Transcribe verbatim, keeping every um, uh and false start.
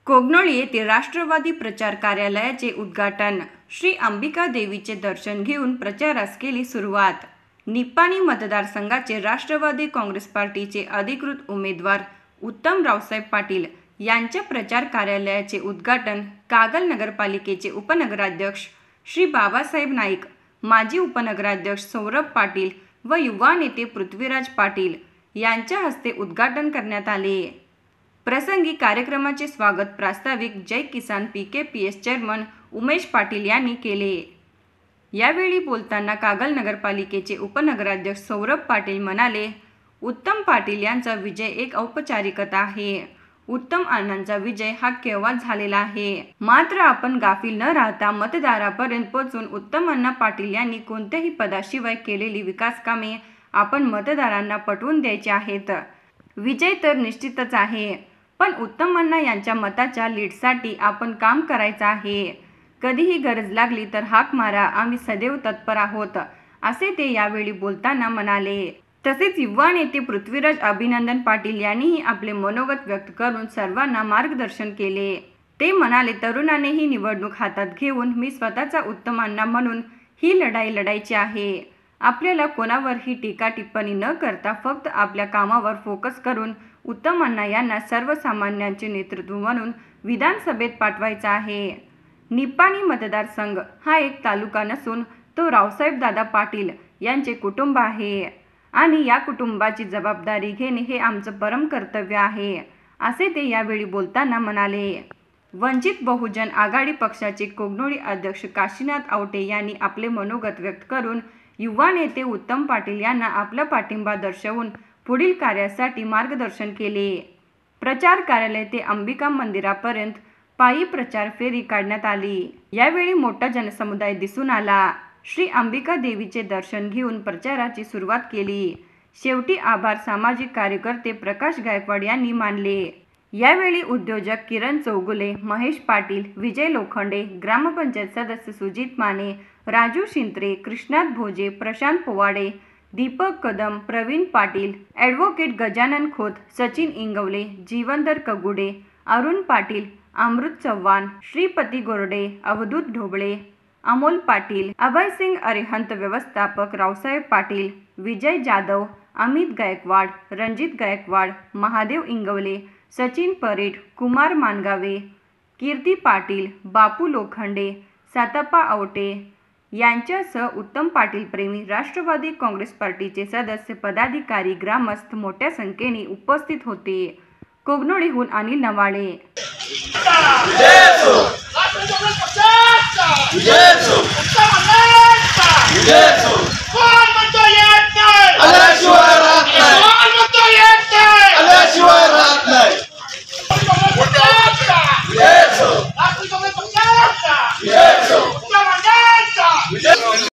कोगनोली येथे राष्ट्रवादी प्रचार कार्यालयाचे उद्घाटन। श्री अंबिका देवीचे दर्शन घेऊन प्रचारास केली सुरुवात। निपाणी मतदारसंघाचे राष्ट्रवादी काँग्रेस पार्टीचे अधिकृत उमेदवार उत्तम रावसाहेब पाटील यांच्या प्रचार कार्यालयाचे उद्घाटन कागल नगरपालिकेचे उपनगराध्यक्ष श्री बाबासाहेब नाईक, माजी उपनगराध्यक्ष सौरभ पाटील व युवा नेते पृथ्वीराज पाटील यांच्या हस्ते उद्घाटन करण्यात आले। प्रसंगी कार्यक्रमाचे स्वागत प्रास्ताविक Jai Kisan P K P S chairman Umesh Patil यांनी केले। यावेळी बोलताना कागल नगरपालिकेचे उपनगराध्यक्ष सौरभ पाटील म्हणाले, उत्तम पाटील यांचा विजय एक औपचारिकता आहे। उत्तम अण्णांचा विजय हा केव्हाच झालेला आहे, मात्र आपण गाफील न राहता मतदारापर्यंत पोहोचून उत्तम अण्णा पाटील यांनी कोणत्याही पदाशिवाय केलेली विकास कामे आपण मतदारांना पटवून द्यायची आहेत। विजय तर निश्चितच आहे, पण उत्तम अण्णा यांच्या मताच्या लीडसाठी आपण काम करायचं आहे। कधीही गरज लागली तर हाक मारा, आम्ही सदैव तत्पर आहोत, असे ते यावेळी बोलताना म्हणाले। तसेच युवा नेते पृथ्वीराज अभिनंदन पाटील यांनीही आपले मनोगत व्यक्त करून सर्वांना मार्गदर्शन केले। ते म्हणाले, तरुणांनीही निवडणूक हातात घेऊन मी स्वतःचा उत्तम अण्णा म्हणून ही लढाई लढायची आहे। आपल्याला कोणावरही टीका टिप्पणी न करता फक्त आपल्या कामावर फोकस करून उत्तम अण्णा यांना सर्वसामान्यांचे नेतृत्व म्हणून विधानसभेत पाठवायचा आहे। निपाणी मतदारसंघ हा एक तालुका नसून तो रावसाहेब दादा पाटील यांचे कुटुंब आहे आणि या कुटुंबाची जबाबदारी घेणे हे आमचं परम कर्तव्य आहे, असे ते यावेळी बोलताना म्हणाले। वंचित बहुजन आघाडी पक्षाचे कोगनोली अध्यक्ष काशीनाथ आवटे यांनी आपले मनोगत व्यक्त करून युवा नेते उत्तम पाटील यांना आपला पाठिंबा दर्शवून पुढील कार्यासाठी मार्गदर्शन केले। प्रचार कार्यालय ते अंबिका मंदिरापर्यंत पायी प्रचार फेरी काढण्यात आली। यावेळी मोठा जनसमुदाय दिसून आला। श्री अंबिका देवीचे दर्शन घेऊन प्रचाराची सुरुवात केली। शेवटी आभार सामाजिक कार्यकर्ते प्रकाश गायकवाड यांनी मानले। यावेळी उद्योजक किरण चौगुले, महेश पाटील, विजय लोखंडे, ग्रामपंचायत सदस्य सुजित माने, राजू शिंत्रे, कृष्णात भोजे, प्रशांत पोवाडे, दीपक कदम, प्रवीण पाटील, ॲडव्होकेट गजानन खोत, सचिन इंगवले, जीवनधर कगुडे, अरुण पाटील, अमृत चव्हाण, श्रीपती गोरडे, अवधूत ढोबळे, अमोल पाटील, अभय सिंग अरिहंत, व्यवस्थापक रावसाहेब पाटील, विजय जाधव, अमित गायकवाड, रणजित गायकवाड, महादेव इंगवले, सचिन परेड, कुमार मानगावे, कीर्ती पाटील, बापू लोखंडे, सातप्पा आवटे यांच्यासह उत्तम पाटील प्रेमी, राष्ट्रवादी काँग्रेस पार्टीचे सदस्य, पदाधिकारी, ग्रामस्थ मोठ्या संख्येने उपस्थित होते। कोगनोलीहून अनिल नवाळे।